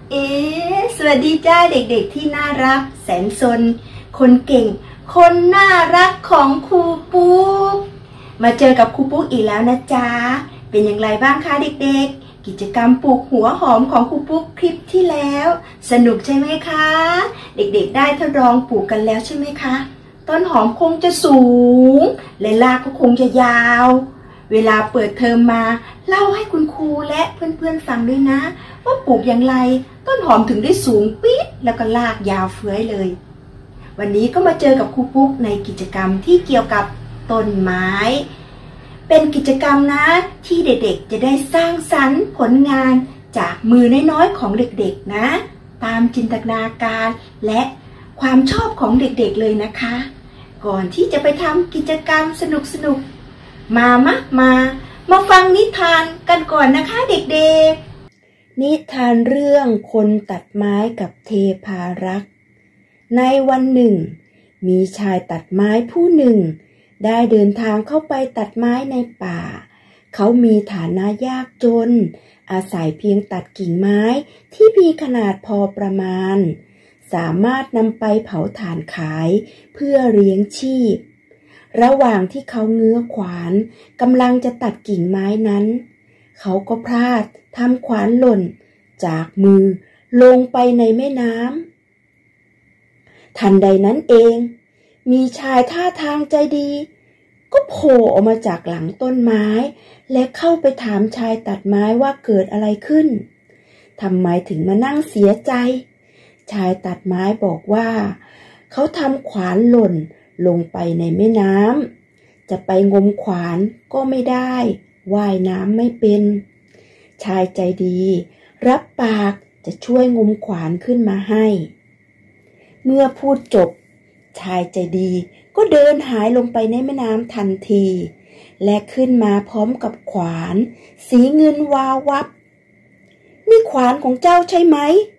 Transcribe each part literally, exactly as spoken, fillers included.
เอ๊ะสวัสดีจ้าเด็กๆที่น่ารักแสนสนคนเก่งคนน่ารักของครูปุ๊กมาเจอกับครูปุ๊กอีกแล้วนะจ๊ะเป็นอย่างไรบ้างคะเด็กๆกิจกรรมปลูกหัวหอมของครูปุ๊กคลิปที่แล้วสนุกใช่ไหมคะเด็กๆได้ทดลองปลูกกันแล้วใช่ไหมคะต้นหอมคงจะสูงและรากก็คงจะยาวเวลาเปิดเทอมมาเล่าให้คุณครูและเพื่อนๆฟังด้วยนะว่าปลูกอย่างไรต้นหอมถึงได้สูงปี๊ดแล้วก็รากยาวเฟื้อยเลยวันนี้ก็มาเจอกับครูปุ๊กในกิจกรรมที่เกี่ยวกับต้นไม้เป็นกิจกรรมนะที่เด็กๆจะได้สร้างสรรค์ผลงานจากมือน้อยๆของเด็กๆนะตามจินตนาการและความชอบของเด็กๆเลยนะคะก่อนที่จะไปทำกิจกรรมสนุกๆมามะมามาฟังนิทานกันก่อนนะคะเด็กๆนิทานเรื่องคนตัดไม้กับเทพารักษ์ในวันหนึ่งมีชายตัดไม้ผู้หนึ่งได้เดินทางเข้าไปตัดไม้ในป่าเขามีฐานะยากจนอาศัยเพียงตัดกิ่งไม้ที่มีขนาดพอประมาณสามารถนำไปเผาถ่านขายเพื่อเลี้ยงชีพระหว่างที่เขาเงื้อขวานกำลังจะตัดกิ่งไม้นั้นเขาก็พลาดทำขวานหล่นจากมือลงไปในแม่น้ำทันใดนั้นเองมีชายท่าทางใจดีก็โผล่ออกมาจากหลังต้นไม้และเข้าไปถามชายตัดไม้ว่าเกิดอะไรขึ้นทำไมถึงมานั่งเสียใจชายตัดไม้บอกว่าเขาทำขวานหล่นลงไปในแม่น้ำจะไปงมขวานก็ไม่ได้ว่ายน้ำไม่เป็นชายใจดีรับปากจะช่วยงมขวานขึ้นมาให้เมื่อพูดจบชายใจดีก็เดินหายลงไปในแม่น้ำทันทีและขึ้นมาพร้อมกับขวานสีเงินวาววับนี่ขวานของเจ้าใช่ไหม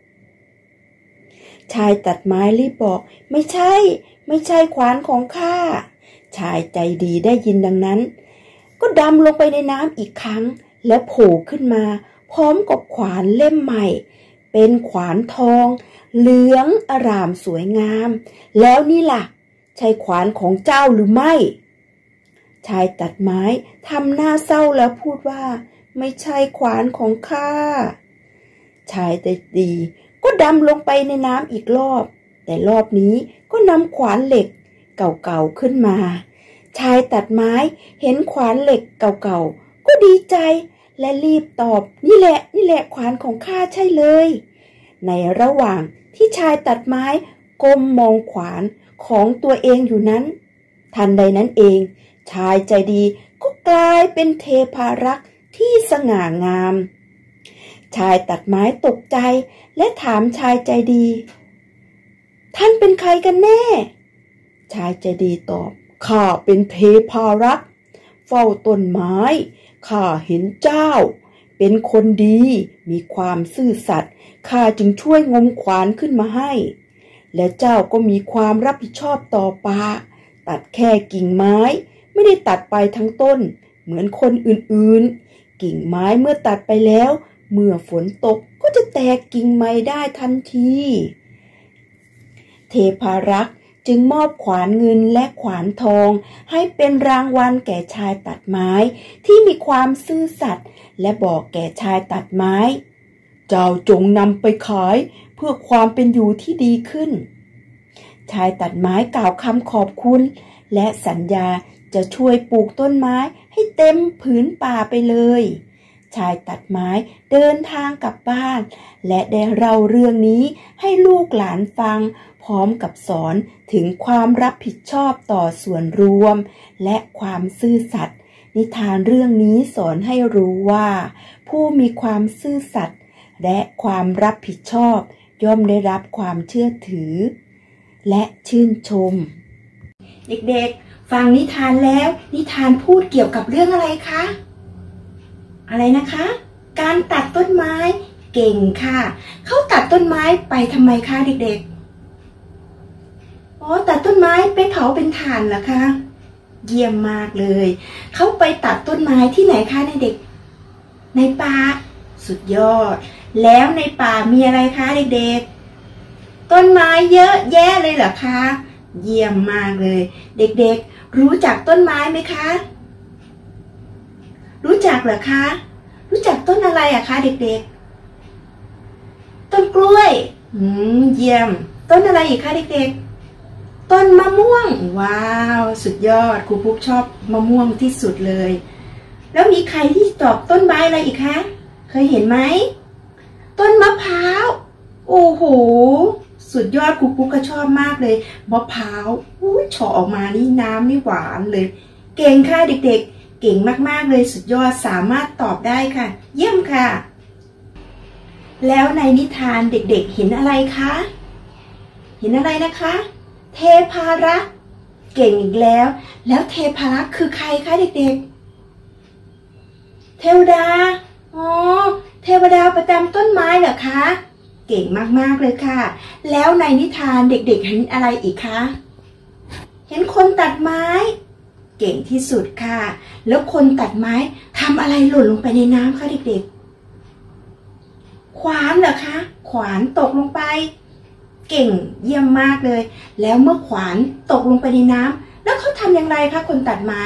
ชายตัดไม้รีบบอกไม่ใช่ไม่ใช่ขวานของข้าชายใจดีได้ยินดังนั้นก็ดำลงไปในน้ำอีกครั้งและโผล่ขึ้นมาพร้อมกับขวานเล่มใหม่เป็นขวานทองเหลืองอร่ามสวยงามแล้วนี่ล่ะใช่ขวานของเจ้าหรือไม่ชายตัดไม้ทำหน้าเศร้าแล้วพูดว่าไม่ใช่ขวานของข้าชายใจดีก็ดำลงไปในน้ำอีกรอบแต่รอบนี้ก็นำขวานเหล็กเก่าๆขึ้นมาชายตัดไม้เห็นขวานเหล็กเก่าๆก็ดีใจและรีบตอบนี่แหละนี่แหละขวานของข้าใช่เลยในระหว่างที่ชายตัดไม้ก้มมองขวานของตัวเองอยู่นั้นทันใดนั้นเองชายใจดีก็กลายเป็นเทพารักษ์ที่สง่างามชายตัดไม้ตกใจและถามชายใจดีท่านเป็นใครกันแน่ชายใจดีตอบข้าเป็นเทพารักษ์เฝ้าต้นไม้ข้าเห็นเจ้าเป็นคนดีมีความซื่อสัตย์ข้าจึงช่วยงมขวานขึ้นมาให้และเจ้าก็มีความรับผิดชอบต่อป่าตัดแค่กิ่งไม้ไม่ได้ตัดไปทั้งต้นเหมือนคนอื่นๆกิ่งไม้เมื่อตัดไปแล้วเมื่อฝนตกก็จะแตกกิ่งใหม่ได้ทันทีเทพารักษ์จึงมอบขวานเงินและขวานทองให้เป็นรางวัลแก่ชายตัดไม้ที่มีความซื่อสัตย์และบอกแก่ชายตัดไม้เจ้าจงนำไปขายเพื่อความเป็นอยู่ที่ดีขึ้นชายตัดไม้กล่าวคำขอบคุณและสัญญาจะช่วยปลูกต้นไม้ให้เต็มผืนป่าไปเลยชายตัดไม้เดินทางกลับบ้านและได้เล่าเรื่องนี้ให้ลูกหลานฟังพร้อมกับสอนถึงความรับผิดชอบต่อส่วนรวมและความซื่อสัตย์นิทานเรื่องนี้สอนให้รู้ว่าผู้มีความซื่อสัตย์และความรับผิดชอบย่อมได้รับความเชื่อถือและชื่นชมเด็กๆฟังนิทานแล้วนิทานพูดเกี่ยวกับเรื่องอะไรคะอะไรนะคะการตัดต้นไม้เก่งค่ะเขาตัดต้นไม้ไปทำไมคะเด็กๆอ๋อตัดต้นไม้ไปเผาเป็นถ่านเหรอคะเยี่ยมมากเลยเขาไปตัดต้นไม้ที่ไหนคะเด็กๆในป่าสุดยอดแล้วในป่ามีอะไรคะเด็กๆต้นไม้เยอะแยะเลยเหรอคะเยี่ยมมากเลยเด็กๆรู้จักต้นไม้ไหมคะรู้จักเหรอคะรู้จักต้นอะไรอะคะเด็กๆต้นกล้วยอืมเยี่ยมต้นอะไรอีกคะเด็กๆต้นมะม่วงว้าวสุดยอดครูปุ๊กชอบมะม่วงที่สุดเลยแล้วมีใครที่ตอบต้นไม้อะไรอีกคะเคยเห็นไหมต้นมะพร้าวโอ้โหสุดยอดครูปุ๊กก็ชอบมากเลยมะพร้าวอุ้ยเฉาะออกมานี่น้ำนี่หวานเลยเก่งค่ะเด็กๆเก่งมากๆเลยสุดยอดสามารถตอบได้ค่ะเยี่ยมค่ะแล้วในนิทานเด็กๆเห็นอะไรคะเห็นอะไรนะคะเทพารักษ์เก่งอีกแล้วแล้วเทพารักษ์คือใครคะเด็กๆเทวดาอ๋อเทวดาประจำต้นไม้เหรอคะเก่งมากๆเลยค่ะแล้วในนิทานเด็กๆเห็นอะไรอีกคะเห็นคนตัดไม้เก่งที่สุดค่ะแล้วคนตัดไม้ทำอะไรหล่นลงไปในน้ำคะเด็กๆขวานเหรอคะขวานตกลงไปเก่งเยี่ยมมากเลยแล้วเมื่อขวานตกลงไปในน้ำแล้วเขาทำอย่างไรคะคนตัดไม้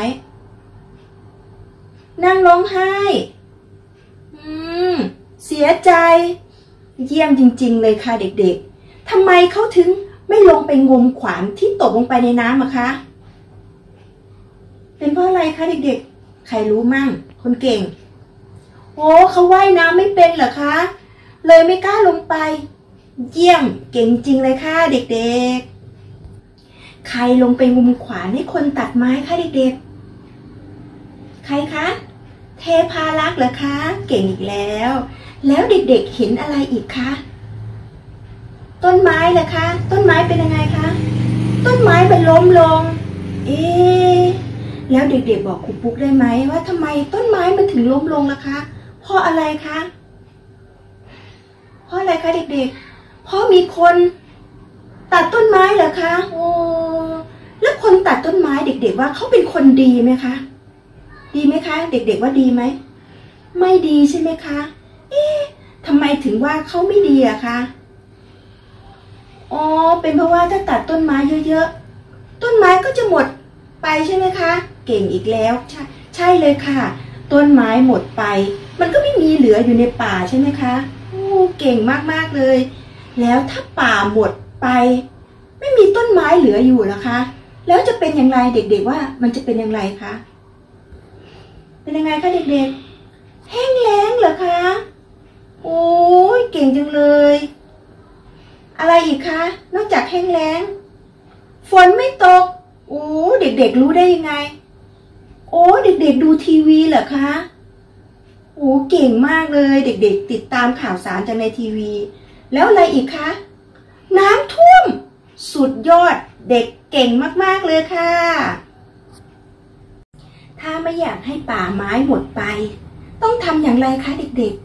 นั่งร้องไห้อืมเสียใจเยี่ยมจริงๆเลยค่ะเด็กๆทำไมเขาถึงไม่ลงไปงมขวานที่ตกลงไปในน้ำอะคะเป็นเพราะอะไรคะเด็กๆใครรู้มั่งคนเก่งโอ้เขาว่ายน้ำไม่เป็นเหรอคะเลยไม่กล้าลงไปเยี่ยมเก่งจริงเลยค่ะเด็กๆใครลงไปงมขวานให้คนตัดไม้คะเด็กๆใครคะเทพารักษ์เหรอคะเก่งอีกแล้วแล้วเด็กๆเห็นอะไรอีกคะต้นไม้เหรอคะต้นไม้เป็นยังไงคะต้นไม้มันล้มลงเอ๊ะแล้วเด็กๆบอกครูปุ๊กได้ไหมว่าทำไมต้นไม้มันถึงล้มลงล่ะคะเพราะอะไรคะเพราะอะไรคะเด็กๆเพราะมีคนตัดต้นไม้เหรอคะโอ้แล้วคนตัดต้นไม้เด็กๆว่าเขาเป็นคนดีไหมคะดีไหมคะเด็กๆว่าดีไหมไม่ดีใช่ไหมคะเอ๊ะทำไมถึงว่าเขาไม่ดีอะคะอ๋อเป็นเพราะว่าถ้าตัดต้นไม้เยอะๆต้นไม้ก็จะหมดไปใช่ไหมคะเก่งอีกแล้วใช่ใช่เลยค่ะต้นไม้หมดไปมันก็ไม่มีเหลืออยู่ในป่าใช่ไหมคะโอ้เก่งมากๆเลยแล้วถ้าป่าหมดไปไม่มีต้นไม้เหลืออยู่แล้วคะแล้วจะเป็นอย่างไรเด็กๆว่ามันจะเป็นอย่างไรคะเป็นยังไงคะเด็กๆแห้งแล้งเหรอคะโอ้ยเก่งจังเลยอะไรอีกคะนอกจากแห้งแล้งฝนไม่ตกโอ้เด็กๆรู้ได้ยังไงโอ้เด็กๆดูทีวีเหรอคะโอ้เก่งมากเลยเด็กๆติดตามข่าวสารจากในทีวีแล้วอะไรอีกคะน้ำท่วมสุดยอดเด็กเก่งมากๆเลยค่ะถ้าไม่อยากให้ป่าไม้หมดไปต้องทำอย่างไรคะเด็ก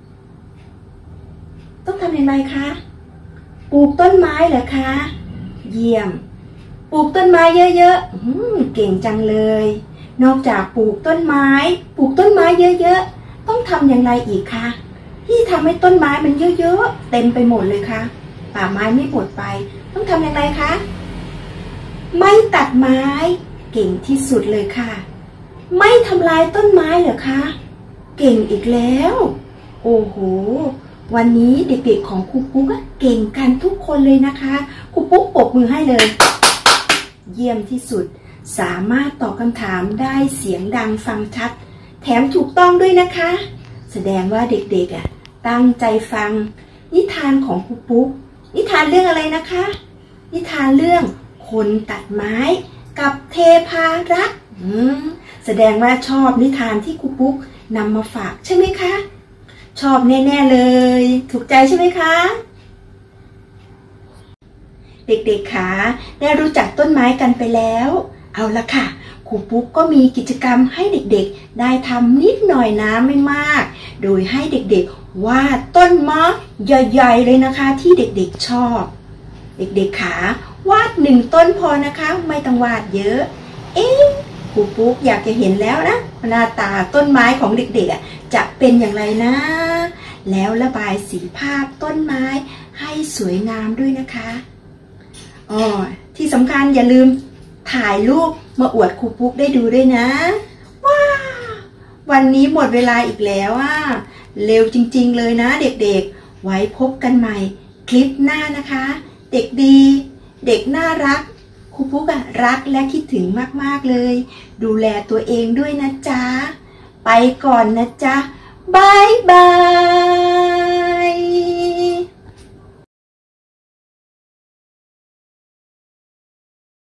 ๆต้องทำอย่างไรคะปลูกต้นไม้เหรอคะเยี่ยมปลูกต้นไม้เยอะๆเก่งจังเลยนอกจากปลูกต้นไม้ปลูกต้นไม้เยอะๆต้องทำอย่างไรอีกคะที่ทำให้ต้นไม้มันเยอะๆเต็มไปหมดเลยคะป่าไม้ไม่หมดไปต้องทำอย่างไรคะไม่ตัดไม้เก่งที่สุดเลยค่ะไม่ทำลายต้นไม้เหรอคะเก่งอีกแล้วโอ้โหวันนี้เด็กๆของครูปุ๊กเก่งกันทุกคนเลยนะคะครูปุ๊กปรบมือให้เลยเยี่ยมที่สุดสามารถตอบคำถามได้เสียงดังฟังชัดแถมถูกต้องด้วยนะคะแสดงว่าเด็กๆอ่ะตั้งใจฟังนิทานของครูปุ๊กนิทานเรื่องอะไรนะคะนิทานเรื่องคนตัดไม้กับเทพารักษ์อืมแสดงว่าชอบนิทานที่ครูปุ๊กนำมาฝากใช่ไหมคะชอบแน่ๆเลยถูกใจใช่ไหมคะเด็กๆคะได้รู้จักต้นไม้กันไปแล้วเอาละค่ะครูปุ๊กก็มีกิจกรรมให้เด็กๆได้ทำนิดหน่อยนะไม่มากโดยให้เด็กๆวาดต้นไม้ใหญ่ๆเลยนะคะที่เด็กๆชอบเด็กๆขาวาดหนึ่งต้นพอนะคะไม่ต้องวาดเยอะเอ๊ะครูปุ๊กอยากจะเห็นแล้วนะหน้าตาต้นไม้ของเด็กๆจะเป็นอย่างไรนะแล้วระบายสีภาพต้นไม้ให้สวยงามด้วยนะคะอ๋อที่สำคัญอย่าลืมถ่ายรูปมาอวดครูปุ๊กได้ดูด้วยนะว้าววันนี้หมดเวลาอีกแล้วอ่ะเร็วจริงๆเลยนะเด็กๆไว้พบกันใหม่คลิปหน้านะคะเด็กดีเด็กน่ารักครูปุ๊กอะรักและคิดถึงมากๆเลยดูแลตัวเองด้วยนะจ๊ะไปก่อนนะจ๊ะบายบาย